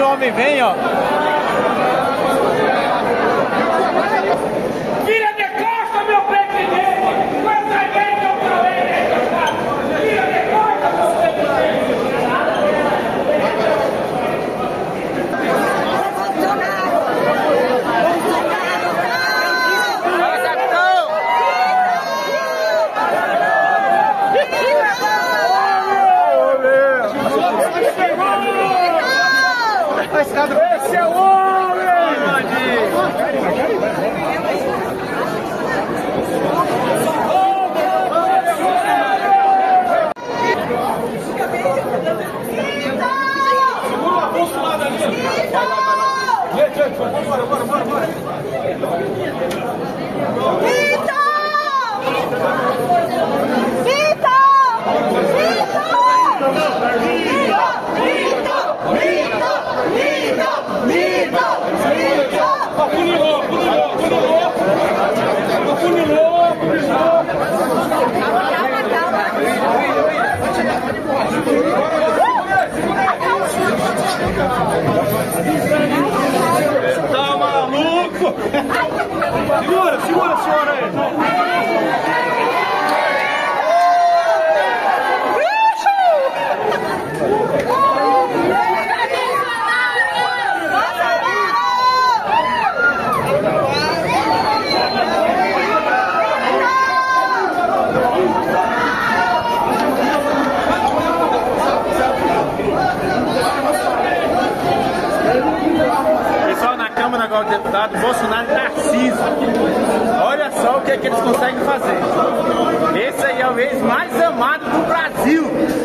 homem vem, ó. Tira de costa, meu presidente! Quanta gente eu falei nessa casa! Tira de costa, meu presidente! Esse é o homem! Tá maluco? Segura, senhora aí. Pessoal, na Câmara agora do deputado, Bolsonaro e Tarcísio. Olha só o que eles conseguem fazer. Esse aí é o ex mais amado do Brasil.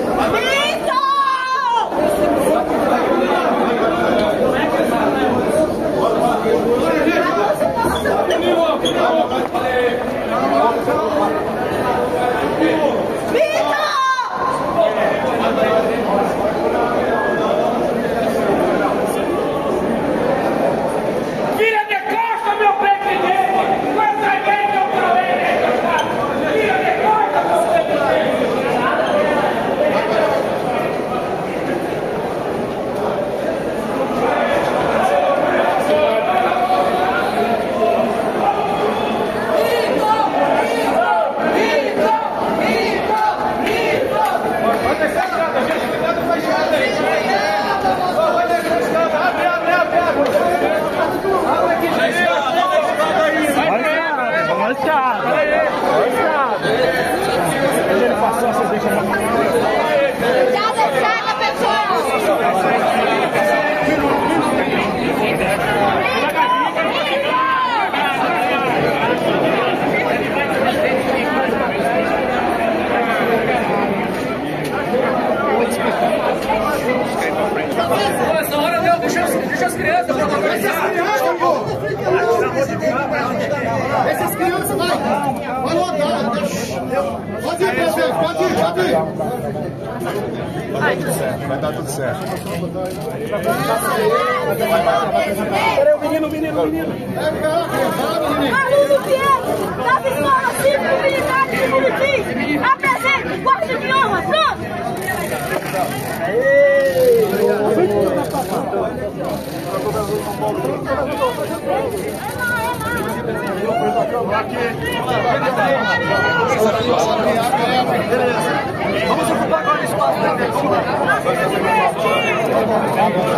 Essa hora deu, deixa as crianças pra conversar. Essas crianças, vai! Vai rodar! Pode ir, presidente, pode ir! Vai dar tudo certo. Peraí, o menino! Aluno Pinheiro, das escolas cívico-militares de Buritim, apresente o guarda de honra, pronto! Vamos ocupar agora o espaço da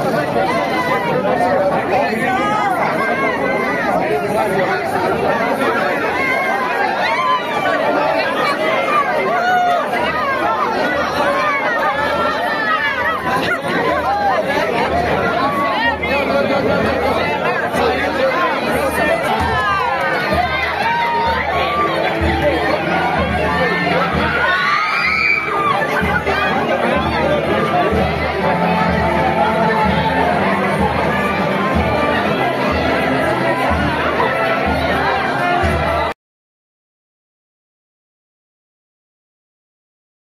Vamos